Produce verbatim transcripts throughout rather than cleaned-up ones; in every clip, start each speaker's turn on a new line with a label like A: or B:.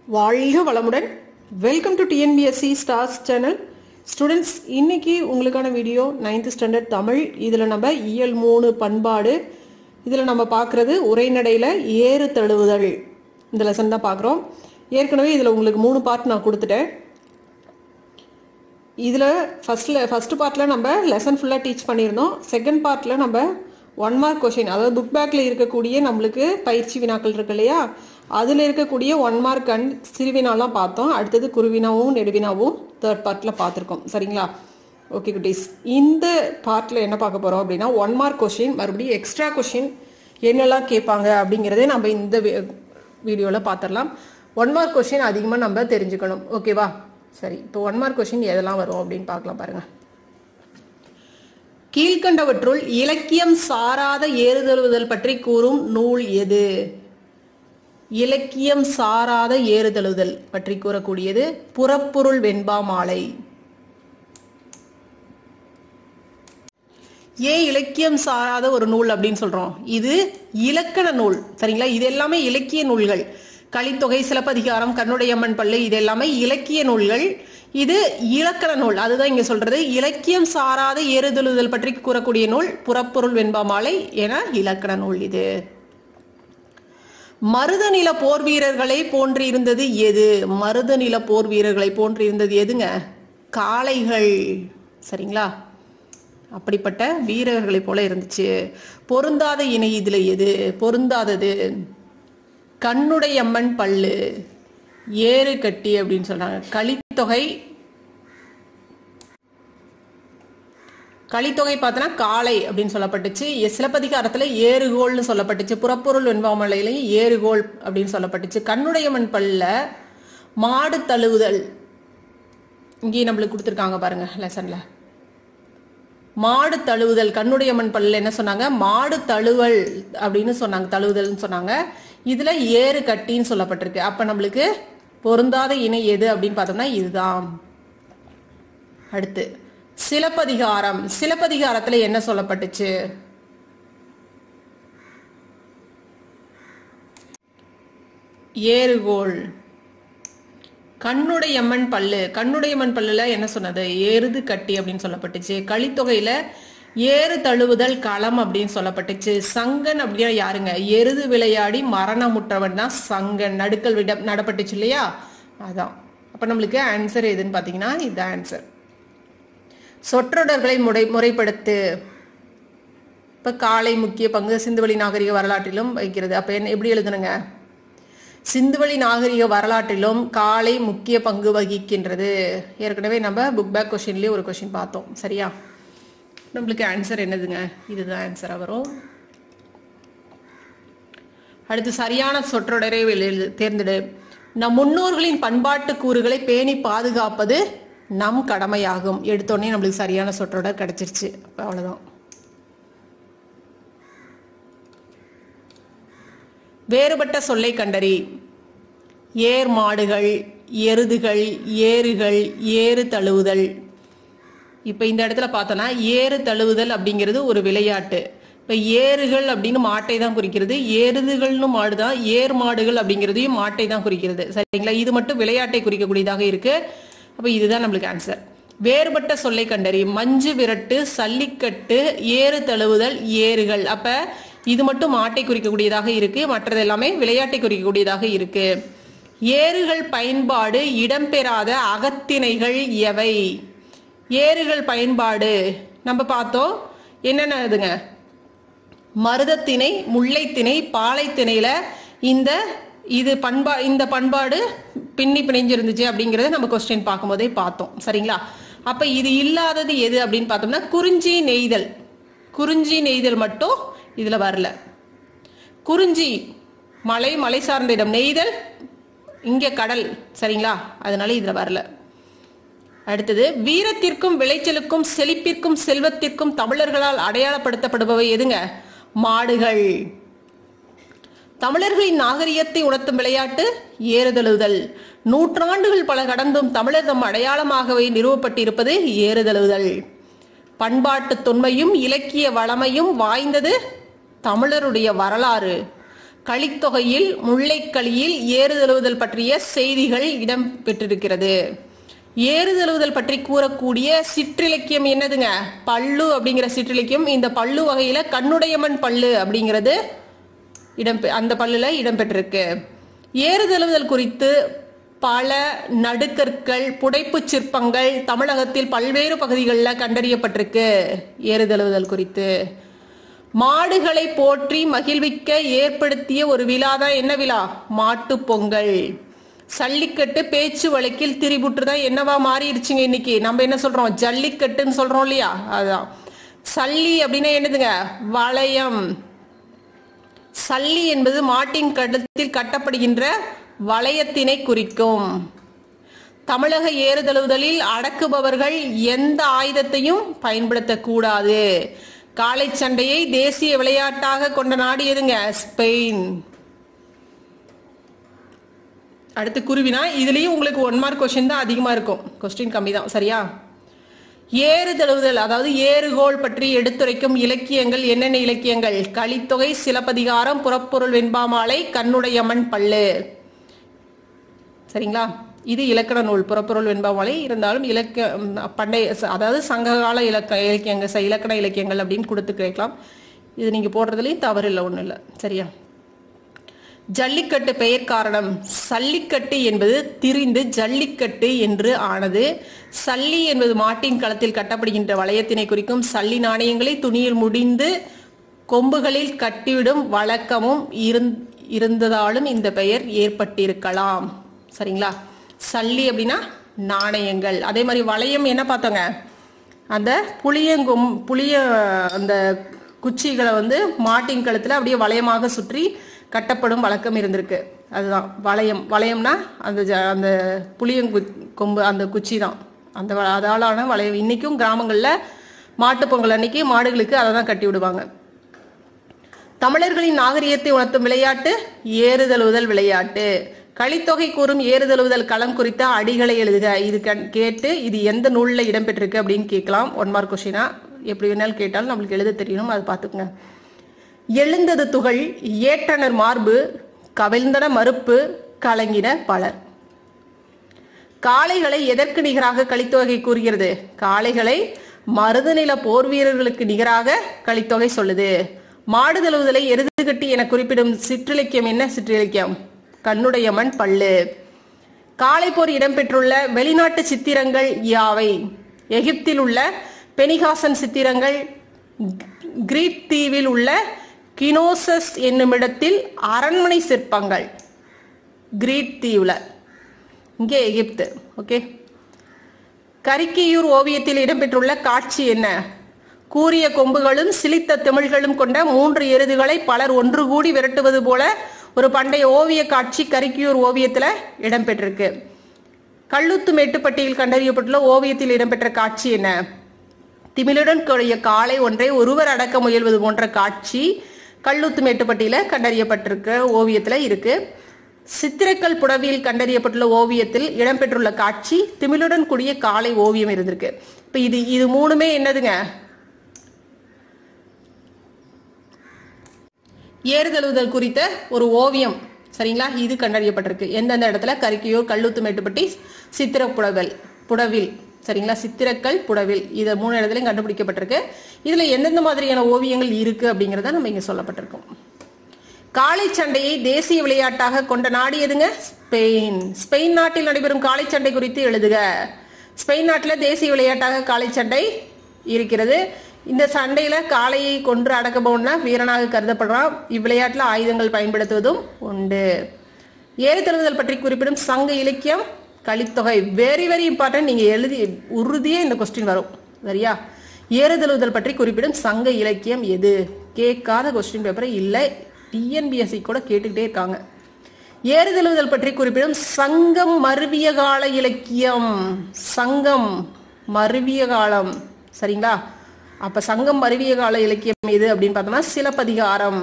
A: வாழ்க வளமுடன். Welcome to TNPSC stars channel. Students, இன்னைக்கு உங்களுக்கான வீடியோ நைன்த் ஸ்டாண்டர்ட் தமிழ். இதில் நம்ம இயல் மூணு பண்பாடு, இதில் நம்ம பார்க்குறது உரைநடையில் ஏறு தழுவுதல் இந்த லெசன் தான் பார்க்குறோம். ஏற்கனவே இதில் உங்களுக்கு மூணு பார்ட் நான் கொடுத்துட்டேன். இதில் ஃபஸ்ட்டில் ஃபஸ்ட்டு பார்ட்டில் நம்ம லெசன் ஃபுல்லாக டீச் பண்ணியிருந்தோம். செகண்ட் பார்ட்டில் நம்ம ஒன் மார்க் கொஷின், அதாவது புக் பேக்கில் இருக்கக்கூடிய நம்மளுக்கு பயிற்சி வினாக்கள் இருக்கு இல்லையா, அதில் இருக்கக்கூடிய ஒன் மார்க் அண்ட் சிறுவினாலாம் பார்த்தோம். அடுத்தது குருவினாவும் நெடுவினாவும் தேர்ட் பார்ட்டில் பார்த்துருக்கோம். சரிங்களா? ஓகே குட்டீஸ், இந்த பார்ட்டில் என்ன பார்க்க போகிறோம் அப்படின்னா ஒன் மார்க் கொஷின், மறுபடியும் எக்ஸ்ட்ரா கொஷின் என்னெல்லாம் கேட்பாங்க அப்படிங்கிறதே நம்ம இந்த வீடியோவில் பார்த்துடலாம். ஒன் மார்க் கொஷின் அதிகமாக நம்ம தெரிஞ்சுக்கணும். ஓகேவா? சரி, இப்போ ஒன் மார்க் கொஷின் எதெல்லாம் வரும் அப்படின்னு பார்க்கலாம். பாருங்க. கீழ்கண்டவற்றுள் இலக்கியம் சாராத ஏறுதழுவுதல் பற்றி கூறும் நூல் எது? இலக்கியம் சாராத ஏறுதழுவுதல் பற்றி கூறக்கூடியது புறப்பொருள் வெண்பா மாலை. ஏன் இலக்கியம் சாராத ஒரு நூல் அப்படின்னு சொல்றோம்? இது இலக்கண நூல். சரிங்களா? இது எல்லாமே இலக்கிய நூல்கள். கலித்தொகை, சிலப்பதிகாரம், கண்ணுடையம்மன் பள்ளு, இது எல்லாமே இலக்கிய நூல்கள். இது இலக்கண நூல். அதுதான் இங்க சொல்றது. இலக்கியம் சாராத ஏறுதழுவுதல் பற்றி கூறக்கூடிய நூல் புறப்பொருள் வெண்பா மாலை என இலக்கண நூல் இது. மருதநில போர் வீரர்களை போன்று இருந்தது எது? மருதநில போர் வீரர்களை போன்று இருந்தது எதுங்க? காளைகள். சரிங்களா? அப்படிப்பட்ட வீரர்களை போல இருந்துச்சு. பொருந்தாத இணை இதுல எது? பொருந்தாதது கண்ணுடையம்மன் பல்லு, ஏறு கட்டி அப்படின்னு சொல்றாங்க. கலித்தொகை கலித்தொகை பார்த்தோன்னா காளை அப்படின்னு சொல்லப்பட்டுச்சு. சிலப்பதிகாரத்துல ஏறுகோள்னு சொல்லப்பட்டுச்சு. புறப்பொருள் வெண்பாமலையிலையும் ஏறுகோள் அப்படின்னு சொல்லப்பட்டுச்சு. கண்ணுடையம்மன் பல்ல மாடு தழுவுதல் இங்கேயும் நம்மளுக்கு கொடுத்துருக்காங்க பாருங்க லெசன்ல. மாடு தழுவுதல், கண்ணுடையம்மன் பல்ல என்ன சொன்னாங்க? மாடு தழுவல் அப்படின்னு சொன்னாங்க, தழுவுதல்னு சொன்னாங்க. இதுல ஏறு கட்டின்னு சொல்லப்பட்டிருக்கு. அப்ப நம்மளுக்கு பொருந்தாத இணை எது அப்படின்னு பார்த்தோம்னா இதுதான். அடுத்து சிலப்பதிகாரம். சிலப்பதிகாரத்துல என்ன சொல்லப்பட்டுச்சு? ஏறுகோள். கண்ணுடையம்மன் பல்லு, கண்ணுடையம்மன் பல்லுல என்ன சொன்னது? ஏறுது கட்டி அப்படின்னு சொல்லப்பட்டுச்சு. கலித்தொகையில ஏறு தழுவுதல் களம் அப்படின்னு சொல்லப்பட்டுச்சு. சங்கன் அப்படின்னா யாருங்க? எருது விளையாடி மரணமுற்றவன் தான் சங்கன். நடுக்கல் விட நடப்பட்டுச்சு இல்லையா, அதான். அப்ப நம்மளுக்கு ஆன்சர் எதுன்னு பாத்தீங்கன்னா இதுதான் ஆன்சர். சொற்றொடர்களை முறை முறைப்படுத்து. இப்ப காளை முக்கிய பங்கு சிந்துவெளி நாகரிக வரலாற்றிலும் வைக்கிறது. அப்ப என்ன எப்படி எழுதணுங்க? சிந்துவெளி நாகரிக வரலாற்றிலும் காளை முக்கிய பங்கு வகிக்கின்றது. ஏற்கனவே நம்ம புக் பேக் கொஸ்டின்லயே ஒரு கொஸ்டின் பார்த்தோம். சரியா? நம்மளுக்கு ஆன்சர் என்னதுங்க? இதுதான் ஆன்சரா வரும். அடுத்து சரியான சொற்றொடரை தேர்ந்தெடு. நம் முன்னோர்களின் பண்பாட்டு கூறுகளை பேணி பாதுகாப்பது நம் கடமையாகும். எடுத்தோடனே நம்மளுக்கு சரியான சொற்றொடர் கிடைச்சிருச்சு. அவ்வளவுதான். வேறுபட்ட சொல்லை கண்டறி. ஏர் மாடுகள், எருதுகள், ஏறுகள், ஏறு தழுவுதல். இப்ப இந்த இடத்துல பார்த்தோம்னா ஏறு தழுவுதல் அப்படிங்கிறது ஒரு விளையாட்டு. இப்ப ஏறுகள் அப்படின்னு மாட்டை தான் குறிக்கிறது, ஏறுதுகள்னு மாடுதான். ஏர் மாடுகள் அப்படிங்கிறதையும் மாட்டை தான் குறிக்கிறது. சரிங்களா? இது மட்டும் விளையாட்டை குறிக்கக்கூடியதாக இருக்கு. அப்ப இதுதான் நம்மளுக்கு ஆன்சர். வேறுபட்ட சொல்லை கண்டறி. மஞ்சு விரட்டு, சல்லிக்கட்டு, ஏறு தழுவுதல், ஏறுகள். அப்ப இது மட்டும் மாட்டை குறிக்கக்கூடியதாக இருக்கு, மற்றது எல்லாமே விளையாட்டை குறிக்கக்கூடியதாக இருக்கு. ஏறுகள் பயன்பாடு இடம்பெறாத அகத்திணைகள் எவை? ஏறுகள் பயன்பாடு நம்ம பார்த்தோம். என்னென்னதுங்க? மருதத்திணை, முல்லைத்திணை, பாலைத்திணையில இந்த இது பண்பா இந்த பண்பாடு பின்னி பிணைஞ்சிருந்துச்சு அப்படிங்கறத நம்ம கொஸ்டின் பார்க்கும் போதே பார்த்தோம். சரிங்களா? அப்ப இது இல்லாதது எது அப்படின்னு பார்த்தோம்னா குறிஞ்சி நெய்தல். குறிஞ்சி நெய்தல் மட்டும் இதுல வரல. குறிஞ்சி மலை, மலை சார்ந்த இடம். நெய்தல் இங்க கடல். சரிங்களா? அதனால இதுல வரல. அடுத்தது வீரத்திற்கும் விளைச்சலுக்கும் செழிப்பிற்கும் செல்வத்திற்கும் தமிழர்களால் அடையாளப்படுத்தப்படுபவை எதுங்க? மாடுகள். தமிழர்களின் நாகரிகத்தை உணர்த்தும் விளையாட்டு ஏறுதழுவுதல். நூற்றாண்டுகள் பல கடந்தும் தமிழர் தம் அடையாளமாகவே நிறுவப்பட்டிருப்பது ஏறுதழுவுதல். பண்பாட்டு தொன்மையும் இலக்கிய வளமையும் வாய்ந்தது தமிழருடைய வரலாறு. கலித்தொகையில் முல்லைக்களியில் ஏறுதழுவுதல் பற்றிய செய்திகள் இடம் பெற்றிருக்கிறது. ஏறுதழுவுதல் பற்றி கூறக்கூடிய சிற்றிலக்கியம் என்னதுங்க? பள்ளு அப்படிங்கிற சிற்றிலக்கியம். இந்த பள்ளு வகையில கண்ணுடையமன் பள்ளு அப்படிங்கிறது இடம் அந்த பல்லுல இடம்பெற்றிருக்கு. ஏறுதழுவுதல் குறித்து பல நடுக்கற்கள், புடைப்பு சிற்பங்கள் தமிழகத்தில் பல்வேறு பகுதிகளில் கண்டறியப்பட்டிருக்கு. ஏறுதழுவுதல் குறித்து மாடுகளை போற்றி மகிழ்விக்க ஏற்படுத்திய ஒரு விழா தான் என்ன விழா? மாட்டு பொங்கல். சல்லிக்கட்டு பேச்சு வழக்கில் திரிபுற்று தான் என்னவா மாறிடுச்சுங்க. இன்னைக்கு நம்ம என்ன சொல்றோம்? ஜல்லிக்கட்டுன்னு சொல்றோம் இல்லையா? அதுதான். சல்லி அப்படின்னா என்னதுங்க? வளையம். சல்லி என்பது மாட்டின் கழுத்தில் கட்டப்படுகின்ற வளையத்தினை குறிக்கும். தமிழக ஏறுதழுவுதலில் அடக்குபவர்கள் எந்த ஆயுதத்தையும் பயன்படுத்தக்கூடாது. காளை சண்டையை தேசிய விளையாட்டாக கொண்ட நாடு எதுங்க? ஸ்பெயின். அடுத்து குருவினா. இதுலயும் உங்களுக்கு ஒன் மார்க் கொஸ்டின் தான் அதிகமா இருக்கும், கொஸ்டின் கம்மி தான். சரியா? ஏறுதழுவுதல் அதாவது ஏறுகோள் பற்றி எடுத்துரைக்கும் இலக்கியங்கள் என்னென்ன இலக்கியங்கள்? கலித்தொகை, சிலப்பதிகாரம், புறப்பொருள் வெண்பாமாலை, கண்ணுடையமன் பள்ளு. சரிங்களா? இது இலக்கண நூல். புறப்பொருள் வெண்பாமாலை இருந்தாலும் இலக்க பண்டைய அதாவது சங்ககால இலக்க இலக்கியங்கள் இலக்கண இலக்கியங்கள் அப்படின்னு கொடுத்து கேட்கலாம். இது நீங்க போடுறதுலையும் தவறு இல்லை, ஒன்றும் இல்லை. சரியா? ஜல்லிக்கட்டு பெயர் காரணம். சல்லிக்கட்டு என்பது திரிந்து ஜல்லிக்கட்டு என்று ஆனது. சல்லி என்பது மாட்டின் களத்தில் கட்டப்படுகின்ற வளையத்தினை குறிக்கும். சல்லி நாணயங்களை துணியில் முடிந்து கொம்புகளில் கட்டிவிடும் வழக்கமும் இருந்ததாலும் இந்த பெயர் ஏற்பட்டிருக்கலாம். சரிங்களா? சல்லி அப்படின்னா நாணயங்கள். அதே மாதிரி வளையம் என்ன பார்த்தோங்க? அந்த புளியங்கும் புளிய அந்த குச்சிகளை வந்து மாட்டின் கழுத்துல அப்படியே வளையமாக சுற்றி கட்டப்படும் வழக்கம் இருந்திருக்கு. அதுதான் வளையம். வளையம்னா அந்த அந்த புளியங்கு கொம்பு அந்த குச்சி தான் அந்த அதாலான வளையம். இன்னைக்கும் கிராமங்களில் மாட்டுப் பொங்கல் அன்னைக்கு மாடுகளுக்கு அதை தான் கட்டி விடுவாங்க. தமிழர்களின் நாகரிகத்தை உணர்த்தும் விளையாட்டு ஏறுதழுவுதல் விளையாட்டு. கலித்தொகை கூறும் ஏறுதழுவுதல் களம் குறித்த அடிகளை எழுதுக. இது கேட்டு இது எந்த நூலில் இடம்பெற்றிருக்கு அப்படின்னு கேட்கலாம். ஒன் மார்க் கொஸ்டினா. எப்படி வேணாலும் கேட்டாலும் நம்மளுக்கு எழுத தெரியணும், அது பார்த்துக்குங்க. எழுந்தது துகள், ஏற்றனர் மார்பு, கவிழ்ந்தன மறுப்பு, கலங்கின பலர். காளைகளை எதற்கு நிகராக கலித்தொகை கூறுகிறது? காளைகளை மருதநில போர் வீரர்களுக்கு நிகராக கலித்தொகை சொல்லுது. மாடுதழுவுதலை எருது கட்டி என குறிப்பிடும் சிற்றிலக்கியம் என்ன சிற்றிலக்கியம்? கண்ணுடையமன் பள்ளு. காளை போர் இடம்பெற்றுள்ள வெளிநாட்டு சித்திரங்கள் யாவை? எகிப்தில் உள்ள பெனிகாசன் சித்திரங்கள், கிரீட் தீவில் உள்ள கினோசஸ் என்னுமிடத்தில் அரண்மனை சிற்பங்கள். கிரீட் தீவுல, இங்கே எகிப்து. ஓகே. கரிக்கியூர் ஓவியத்தில் இடம்பெற்றுள்ள காட்சி என்ன? கூரிய கொம்புகளும் சிலித்த திமிழ்களும் கொண்ட மூன்று எருதுகளை பலர் ஒன்று கூடி விரட்டுவது போல ஒரு பண்டைய ஓவிய காட்சி கரிக்கியூர் ஓவியத்துல இடம்பெற்றிருக்கு. கல்லுத்து மேட்டுப்பட்டியில் கண்டறியப்பட்டுள்ள ஓவியத்தில் இடம்பெற்ற காட்சி என்ன? திமிழுடன் கூடிய காளை ஒன்றை ஒருவர் அடக்க முயல்வது போன்ற காட்சி கல்லுத்து மேட்டுப்பட்டியில கண்டறியப்பட்டிருக்க ஓவியத்துல இருக்கு. சித்திரக்கல் புடவியில் கண்டறியப்பட்டுள்ள ஓவியத்தில் இடம்பெற்றுள்ள காட்சி திமிழுடன் கூடிய காளை ஓவியம் இருந்திருக்கு. இப்ப இது இது மூணுமே என்னதுங்க? ஏறுதழுவுதல் குறித்த ஒரு ஓவியம். சரிங்களா? இது கண்டறியப்பட்டிருக்கு. எந்தெந்த இடத்துல? கரிக்கியூர், கல்லுத்து மேட்டுப்பட்டி, சித்திர புடவல் புடவில். சரிங்களா? சித்திரக்கல் புடவில், இதை மூணு இடத்துலையும் கண்டுபிடிக்கப்பட்டிருக்கு. இதுல எந்தெந்த மாதிரியான ஓவியங்கள் இருக்கு அப்படிங்கிறத நம்ம இங்க சொல்லப்பட்டிருக்கோம். காளை சண்டையை தேசிய விளையாட்டாக கொண்ட நாடு எதுங்க? ஸ்பெயின். ஸ்பெயின் நாட்டில் நடைபெறும் காளை சண்டை குறித்து எழுதுக. ஸ்பெயின் நாட்டில் தேசிய விளையாட்டாக காளை சண்டை இருக்கிறது. இந்த சண்டையில காளையை கொன்று அடக்கபவன்னா வீரனாக கருதப்படுறான். இவ்விளையாட்டுல ஆயுதங்கள் பயன்படுத்துவதும் உண்டு. ஏறுதழுவுதல் பற்றி குறிப்பிடும் சங்க இலக்கியம் கலித்தொகை. Very very important. நீங்க எழுதி உறுதியே இந்த கொஸ்டின் வரும். சரியா? ஏறுதழுவுதல் பற்றி குறிப்பிடும் சங்க இலக்கியம் எது? கேட்காத கொஸ்டின் பேப்பரை இல்லை, டிஎன்பிஎஸ்சி கூட கேட்டுக்கிட்டே இருக்காங்க. ஏறுதழுவுதல் பற்றி குறிப்பிடும் சங்கம் மருவிய கால இலக்கியம். சங்கம் மருவிய காலம். சரிங்களா? அப்ப சங்கம் மருவிய கால இலக்கியம் எது அப்படின்னு பார்த்தோம்னா சிலப்பதிகாரம்.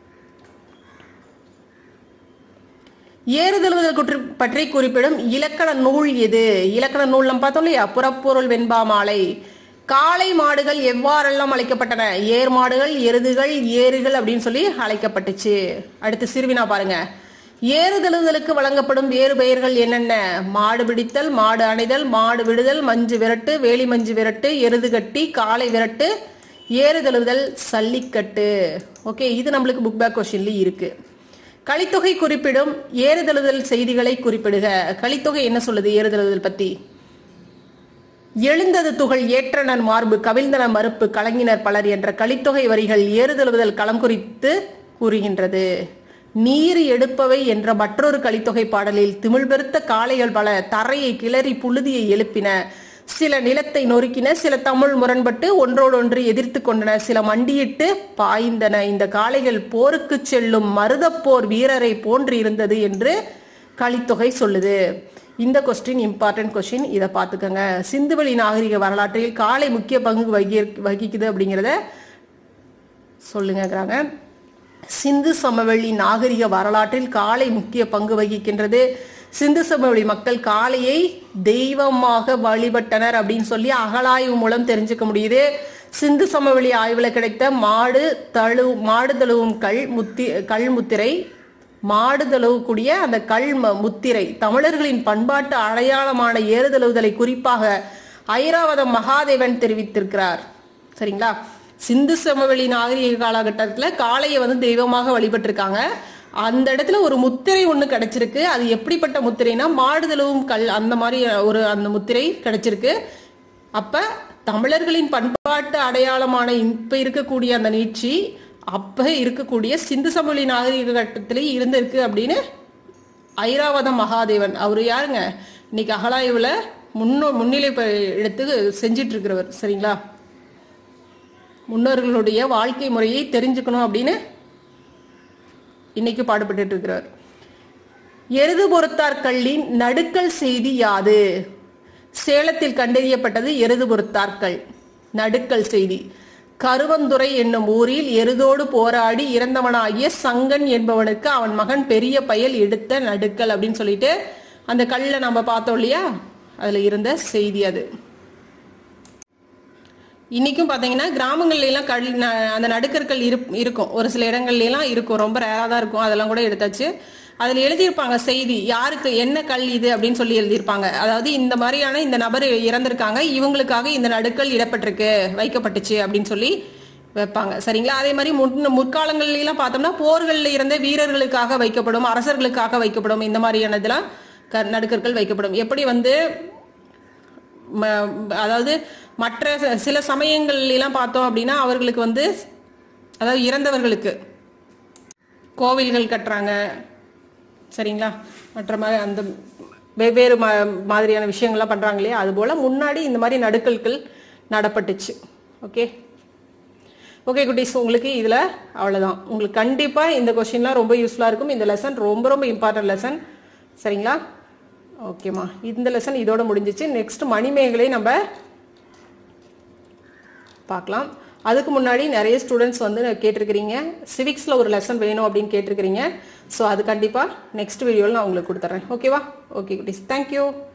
A: ஏறுதழுவுதல் பற்றி குறிப்பிடும் இலக்கண நூல் எது? இலக்கண நூல் நம்ம பார்த்தோம் இல்லையா? புறப்பொருள் வெண்பாமாலை. காளை மாடுகள் எவ்வாறெல்லாம் அழைக்கப்பட்டன? ஏர் மாடுகள், எருதுகள், ஏறுகள் அப்படின்னு சொல்லி அழைக்கப்பட்டுச்சு. அடுத்து சிறுவினா பாருங்க. ஏறு தழுவுதலுக்கு வழங்கப்படும் வேறு பெயர்கள் என்னென்ன? மாடு பிடித்தல், மாடு அணைதல், மாடு விடுதல், மஞ்சு விரட்டு, வேலி மஞ்சு விரட்டு, எருது கட்டி, காளை விரட்டு, ஏறு தழுவுதல், சல்லிக்கட்டு. ஓகே, இது நம்மளுக்கு புக் பேக் கொஸ்டின்ல இருக்கு. கலித்தொகை குறிப்பிடும் ஏறுதழுவுதல் செய்திகளை குறிப்பிடுக. கலித்தொகை என்ன சொல்லுது ஏறுதழுவுதல் பத்தி? எழுந்தது துகள் ஏற்றனர் மார்பு, கவிழ்ந்தன மறுப்பு, கலங்கினர் பலர் என்ற கலித்தொகை வரிகள் ஏறுதழுவுதல் களம் குறித்து கூறுகின்றது. நீர் எடுப்பவை என்ற மற்றொரு கலித்தொகை பாடலில் திமிழ் பெருத்த காளைகள் பல தரையை கிளறி புழுதியை எழுப்பின, சில நிலத்தை நொறுக்கின, சில தமிழ் முரண்பட்டு ஒன்றோடொன்று எதிர்த்து கொண்டன, சில மண்டியிட்டு பாய்ந்தன, இந்த காளைகள் போருக்கு செல்லும் மருதப்போர் வீரரை போன்று இருந்தது என்று கலித்தொகை சொல்லுது. இந்த கொஸ்டின் இம்பார்ட்டன்ட் கொஸ்டின், இதை பார்த்துக்கோங்க. சிந்துவெளி நாகரிக வரலாற்றில் காளை முக்கிய பங்கு வகி வகிக்குது அப்படிங்கிறத சொல்லுங்கிறாங்க. சிந்து சமவெளி நாகரிக வரலாற்றில் காளை முக்கிய பங்கு வகிக்கின்றது. சிந்து சமவெளி மக்கள் காளையை தெய்வமாக வழிபட்டனர் அப்படின்னு சொல்லி அகழாய்வு மூலம் தெரிஞ்சுக்க முடியுது. சிந்து சமவெளி ஆய்வுல கிடைத்த மாடு தழு மாடு தழுவும் கல் முத்தி கல் முத்திரை மாடு தழுவக்கூடிய அந்த கல் முத்திரை தமிழர்களின் பண்பாட்டு அடையாளமான ஏறுதழுவுதலை குறிப்பாக ஐராவதம் மகாதேவன் தெரிவித்திருக்கிறார். சரிங்களா? சிந்து சமவெளி நாகரிக காலகட்டத்துல காளையை வந்து தெய்வமாக வழிபட்டிருக்காங்க. அந்த இடத்துல ஒரு முத்திரை ஒண்ணு கிடைச்சிருக்கு. அது எப்படிப்பட்ட முத்திரைனா மாடுதழுவும் கல், அந்த மாதிரி ஒரு அந்த முத்திரை கிடைச்சிருக்கு. அப்ப தமிழர்களின் பண்பாட்டு அடையாளமான இப்ப இருக்கக்கூடிய அந்த நீட்சி அப்ப இருக்கக்கூடிய சிந்து சமவெளி நாகரிக கட்டத்திலே இருந்திருக்கு அப்படின்னு ஐராவதம் மகாதேவன் அவரு யாருங்க? இன்னைக்கு அகழாய்வுல முன்னோ முன்னிலை எடுத்து செஞ்சிட்டு இருக்கிறவர். சரிங்களா? முன்னோர்களுடைய வாழ்க்கை முறையை தெரிஞ்சுக்கணும் அப்படின்னு இன்னைக்கு பாடுபட்டு இருக்கிறார். எருது பொறுத்தார் கல்லின் நடுக்கல் செய்தி யாது? சேலத்தில் கண்டறியப்பட்டது எருது பொறுத்தார் கல். நடுக்கல் செய்தி கருவந்துறை என்னும் ஊரில் எருதோடு போராடி இறந்தவனாகிய சங்கன் என்பவனுக்கு அவன் மகன் பெரிய பயல் எடுத்த நடுக்கல் அப்படின்னு சொல்லிட்டு அந்த கல்ல நம்ம பார்த்தோம் இல்லையா, அதுல இருந்த செய்தி அது. இன்னைக்கும் பாத்தீங்கன்னா கிராமங்கள்ல எல்லாம் கல் அந்த நடுக்கற்கள் இருக்கும், ஒரு சில இடங்கள்ல எல்லாம் இருக்கும், ரொம்ப ரேரா தான் இருக்கும். அதெல்லாம் கூட எடுத்தாச்சு. அதுல எழுதியிருப்பாங்க செய்தி, யாருக்கு என்ன கல் இது அப்படின்னு சொல்லி எழுதியிருப்பாங்க. அதாவது இந்த மாதிரியான இந்த நபர் இறந்திருக்காங்க, இவங்களுக்காக இந்த நடுக்கல் இடப்பட்டிருக்கு, வைக்கப்பட்டுச்சு அப்படின்னு சொல்லி வைப்பாங்க. சரிங்களா? அதே மாதிரி முன் முற்காலங்கள்ல எல்லாம் பார்த்தோம்னா போர்கள்ல இருந்த வீரர்களுக்காக வைக்கப்படும், அரசர்களுக்காக வைக்கப்படும், இந்த மாதிரியான இதெல்லாம் நடுக்கற்கள் வைக்கப்படும். எப்படி வந்து அதாவது மற்ற சில சமயங்கள்ல எல்லாம் பார்த்தோம் அப்படின்னா அவர்களுக்கு வந்து அதாவது இறந்தவர்களுக்கு கோவில்கள் கட்டுறாங்க. சரிங்களா? மற்ற மாதிரி அந்த வெவ்வேறு மாதிரியான விஷயங்கள்லாம் பண்றாங்க இல்லையா, அது போல முன்னாடி இந்த மாதிரி நடுக்கல்கள் நடப்பட்டுச்சு. ஓகே ஓகே குட்டீஸ், உங்களுக்கு இதுல அவ்வளவுதான். உங்களுக்கு கண்டிப்பா இந்த கொஸ்டின்லாம் ரொம்ப யூஸ்ஃபுல்லா இருக்கும். இந்த லெசன் ரொம்ப ரொம்ப இம்பார்ட்டன்ட் லெசன். சரிங்களா? ஓகேம்மா, இந்த லெசன் இதோட முடிஞ்சிச்சு. நெக்ஸ்ட் மணிமேகலை நம்ம பார்க்கலாம். அதுக்கு முன்னாடி நிறைய ஸ்டூடெண்ட்ஸ் வந்து கேட்டிருக்கிறீங்க, சிவிக்ஸில் ஒரு லெசன் வேணும் அப்படின்னு கேட்டிருக்கிறீங்க. ஸோ அது கண்டிப்பாக நெக்ஸ்ட் வீடியோவில் நான் உங்களுக்கு கொடுத்துட்றேன். ஓகேவா? ஓகே குட்டீஸ், தேங்க்யூ.